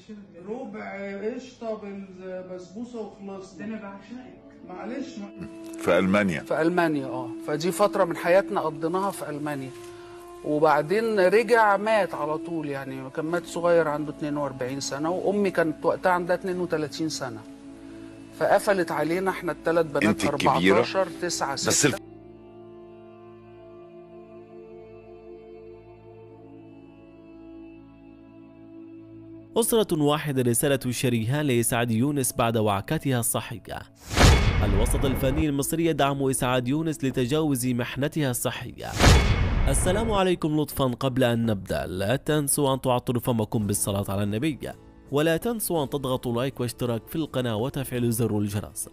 ربع قشطه بالبسبوسه وخلصنا. انا بعشقك. معلش. في ألمانيا. في ألمانيا فدي فترة من حياتنا قضيناها في ألمانيا. وبعدين رجع مات على طول، يعني كان مات صغير عنده 42 سنة، وأمي كانت وقتها عندها 32 سنة. فقفلت علينا احنا الثلاث بنات 14 9 6. أسرة واحدة رسالة شريهان لإسعاد يونس بعد وعكتها الصحية. الوسط الفني المصري يدعم إسعاد يونس لتجاوز محنتها الصحية. السلام عليكم. لطفا قبل أن نبدأ لا تنسوا أن تعطروا فمكم بالصلاة على النبي، ولا تنسوا أن تضغطوا لايك واشتراك في القناة وتفعيل زر الجرس.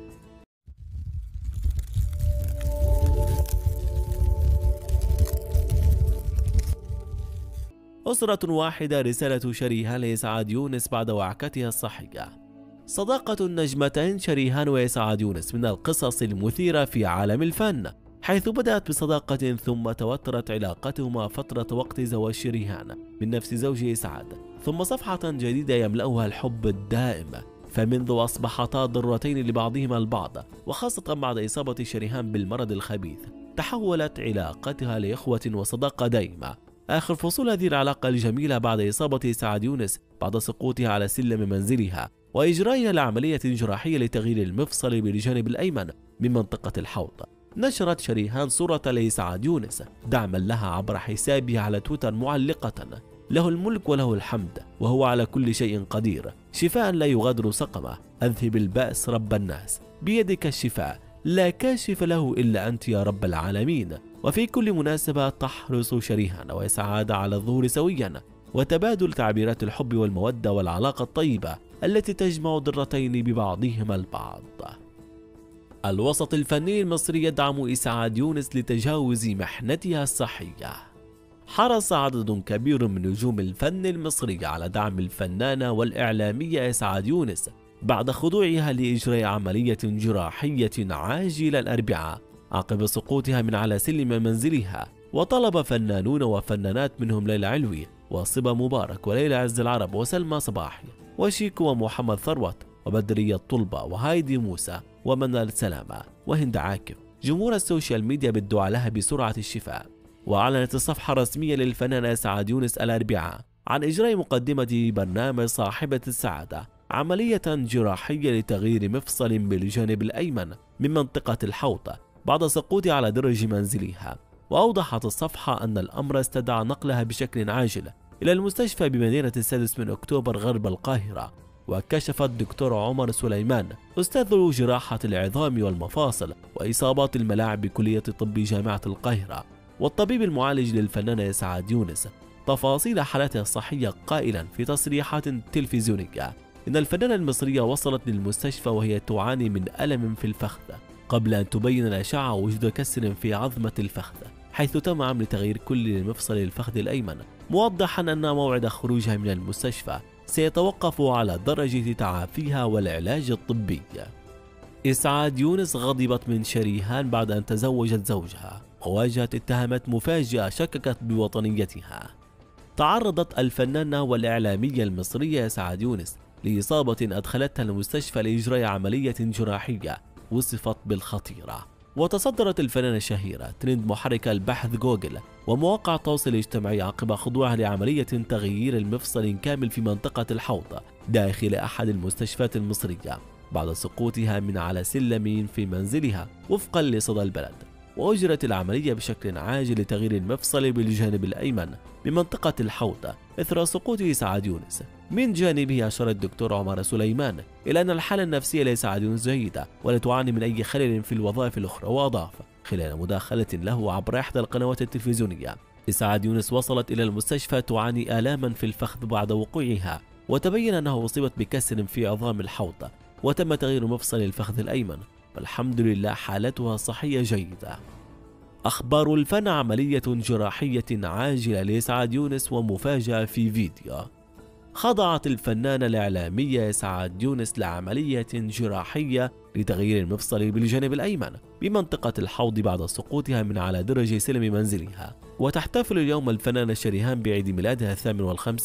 أسرة واحدة رسالة شريهان لإسعاد يونس بعد وعكتها الصحية. صداقة النجمتين شريهان وإسعاد يونس من القصص المثيرة في عالم الفن، حيث بدأت بصداقة ثم توترت علاقتهما فترة وقت زواج شريهان من نفس زوج إسعاد، ثم صفحة جديدة يملأها الحب الدائم. فمنذ أصبحتا ضرتين لبعضهما البعض، وخاصة بعد إصابة شريهان بالمرض الخبيث، تحولت علاقتها لإخوة وصداقة دائمة. آخر فصول هذه العلاقة الجميلة بعد إصابة إسعاد يونس بعد سقوطها على سلم منزلها وإجرائها لعملية جراحية لتغيير المفصل بالجانب الأيمن من منطقة الحوض. نشرت شريهان صورة لإسعاد يونس دعما لها عبر حسابها على تويتر معلقة: له الملك وله الحمد وهو على كل شيء قدير، شفاء لا يغادر سقمه، أذهب البأس رب الناس، بيدك الشفاء، لا كاشف له إلا أنت يا رب العالمين. وفي كل مناسبة تحرص شريهان وإسعاد على الظهور سويا وتبادل تعبيرات الحب والمودة والعلاقة الطيبة التي تجمع ضرتين ببعضهما البعض. الوسط الفني المصري يدعم إسعاد يونس لتجاوز محنتها الصحية. حرص عدد كبير من نجوم الفن المصري على دعم الفنانة والإعلامية إسعاد يونس بعد خضوعها لإجراء عملية جراحية عاجلة الأربعاء عقب سقوطها من على سلم منزلها. وطلب فنانون وفنانات منهم ليلى علوي وصبا مبارك وليلى عز العرب وسلمى صباحي وشيكو ومحمد ثروت وبدرية طلبة وهايدي موسى ومنال سلامة وهند عاكف جمهور السوشيال ميديا بالدعاء لها بسرعة الشفاء. وأعلنت الصفحة الرسمية للفنانة إسعاد يونس الأربعاء عن إجراء مقدمة برنامج صاحبة السعادة عملية جراحية لتغيير مفصل بالجانب الأيمن من منطقة الحوض بعد سقوطها على درج منزلها. وأوضحت الصفحة أن الأمر استدعى نقلها بشكل عاجل إلى المستشفى بمدينة 6 أكتوبر غرب القاهرة. وكشف الدكتور عمر سليمان أستاذ جراحة العظام والمفاصل وإصابات الملاعب بكلية طب جامعة القاهرة والطبيب المعالج للفنانة إسعاد يونس تفاصيل حالتها الصحية، قائلا في تصريحات تلفزيونية إن الفنانة المصرية وصلت للمستشفى وهي تعاني من ألم في الفخذ، قبل أن تبين الأشعة وجود كسر في عظمة الفخذ، حيث تم عمل تغيير كلي لمفصل الفخذ الأيمن، موضحا أن موعد خروجها من المستشفى سيتوقف على درجة تعافيها والعلاج الطبي. إسعاد يونس غضبت من شريهان بعد أن تزوجت زوجها وواجهت اتهامات مفاجئة شككت بوطنيتها. تعرضت الفنانة والإعلامية المصرية إسعاد يونس لإصابة أدخلتها المستشفى لإجراء عملية جراحية وصفت بالخطيرة. وتصدرت الفنانة الشهيرة ترند محرك البحث جوجل ومواقع التواصل الاجتماعي عقب خضوعها لعملية تغيير المفصل كامل في منطقة الحوض داخل أحد المستشفيات المصرية بعد سقوطها من على سلم في منزلها وفقا لصدى البلد. وأجرت العملية بشكل عاجل لتغيير المفصل بالجانب الأيمن بمنطقة الحوض إثر سقوط إسعاد يونس. من جانبه أشار الدكتور عمر سليمان إلى أن الحالة النفسية لإسعاد يونس جيدة ولا تعاني من أي خلل في الوظائف الأخرى. وأضاف خلال مداخلة له عبر إحدى القنوات التلفزيونية: إسعاد يونس وصلت إلى المستشفى تعاني آلاما في الفخذ بعد وقوعها، وتبين أنها أصيبت بكسر في عظام الحوض وتم تغيير مفصل الفخذ الأيمن، والحمد لله حالتها الصحية جيدة. أخبار الفن: عملية جراحية عاجلة لإسعاد يونس ومفاجأة في فيديو. خضعت الفنانة الإعلامية إسعاد يونس لعملية جراحية لتغيير المفصل بالجانب الأيمن بمنطقة الحوض بعد سقوطها من على درج سلم منزلها. وتحتفل اليوم الفنانة شريهان بعيد ميلادها 58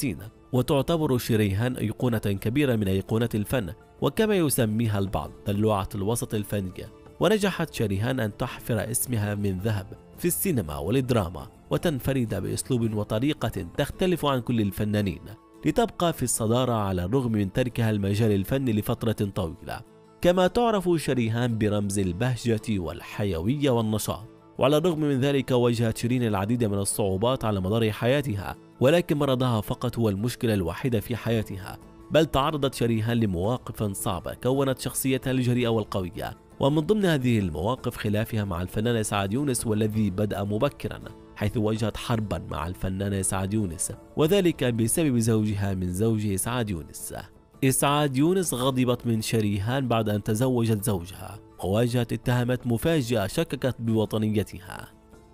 وتعتبر شريهان أيقونة كبيرة من أيقونات الفن، وكما يسميها البعض دلوعة الوسط الفنية. ونجحت شريهان أن تحفر اسمها من ذهب في السينما والدراما، وتنفرد بأسلوب وطريقة تختلف عن كل الفنانين، لتبقى في الصدارة على الرغم من تركها المجال الفني لفترة طويلة. كما تعرف شريهان برمز البهجة والحيوية والنشاط، وعلى الرغم من ذلك واجهت شيرين العديد من الصعوبات على مدار حياتها، ولكن مرضها فقط هو المشكلة الوحيدة في حياتها. بل تعرضت شريهان لمواقف صعبة كونت شخصيتها الجريئة والقوية، ومن ضمن هذه المواقف خلافها مع الفنان إسعاد يونس، والذي بدأ مبكرا، حيث واجهت حربا مع الفنان إسعاد يونس، وذلك بسبب زوجها من زوج إسعاد يونس. إسعاد يونس غضبت من شريهان بعد أن تزوجت زوجها، وواجهت اتهامات مفاجئة شككت بوطنيتها.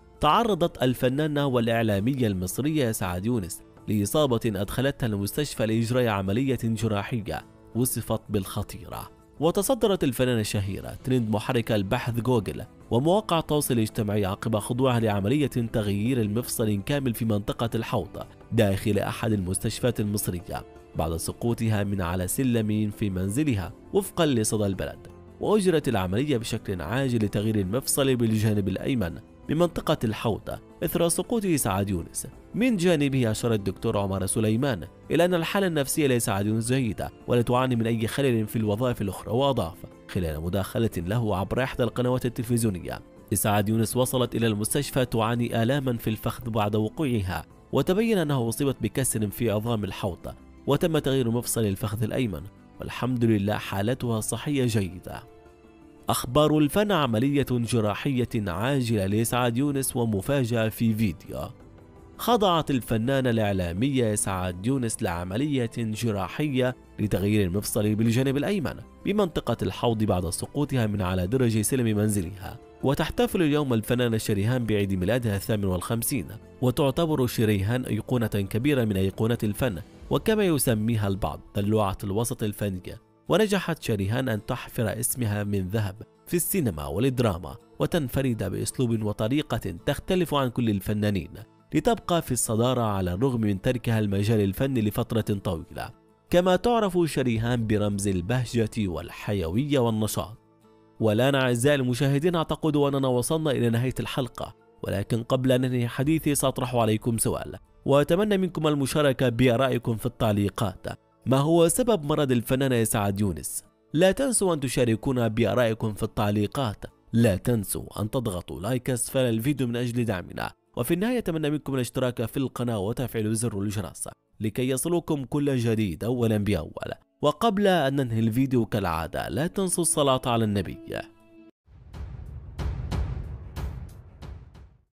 تعرضت الفنانة والإعلامية المصرية إسعاد يونس لإصابة أدخلتها المستشفى لإجراء عملية جراحية وصفت بالخطيرة. وتصدرت الفنانة الشهيرة ترند محرك البحث جوجل ومواقع التواصل الاجتماعي عقب خضوعها لعملية تغيير المفصل كامل في منطقة الحوض داخل أحد المستشفيات المصرية، بعد سقوطها من على سلم في منزلها وفقا لصدى البلد. وأجرت العملية بشكل عاجل لتغيير المفصل بالجانب الأيمن من منطقة الحوض إثر سقوط إسعاد يونس. من جانبه أشار الدكتور عمر سليمان إلى أن الحالة النفسية لإسعاد يونس جيدة ولا تعاني من أي خلل في الوظائف الأخرى. وأضاف خلال مداخلة له عبر إحدى القنوات التلفزيونية: إسعاد يونس وصلت إلى المستشفى تعاني آلاما في الفخذ بعد وقوعها، وتبين أنها أصيبت بكسر في عظام الحوض، وتم تغيير مفصل الفخذ الأيمن، والحمد لله حالتها الصحية جيدة. أخبار الفن: عملية جراحية عاجلة لإسعاد يونس ومفاجأة في فيديو. خضعت الفنانة الإعلامية إسعاد يونس لعملية جراحية لتغيير المفصل بالجانب الأيمن بمنطقة الحوض بعد سقوطها من على درج سلم منزلها. وتحتفل اليوم الفنانة شريهان بعيد ميلادها 58، وتعتبر شريهان أيقونة كبيرة من أيقونات الفن، وكما يسميها البعض دلوعة الوسط الفنية. ونجحت شريهان أن تحفر اسمها من ذهب في السينما والدراما، وتنفرد بأسلوب وطريقة تختلف عن كل الفنانين، لتبقى في الصدارة على الرغم من تركها المجال الفني لفترة طويلة. كما تعرف شريهان برمز البهجة والحيوية والنشاط. والآن أعزائي المشاهدين، أعتقد أننا وصلنا إلى نهاية الحلقة، ولكن قبل أن ننهي حديثي سأطرح عليكم سؤال، وأتمنى منكم المشاركة بآرائكم في التعليقات. ما هو سبب مرض الفنانة إسعاد يونس؟ لا تنسوا أن تشاركونا بآرائكم في التعليقات. لا تنسوا أن تضغطوا لايك أسفل الفيديو من أجل دعمنا. وفي النهاية أتمنى منكم الاشتراك في القناة وتفعيل زر الجرس لكي يصلكم كل جديد أولا بأول. وقبل أن ننهي الفيديو كالعادة، لا تنسوا الصلاة على النبي.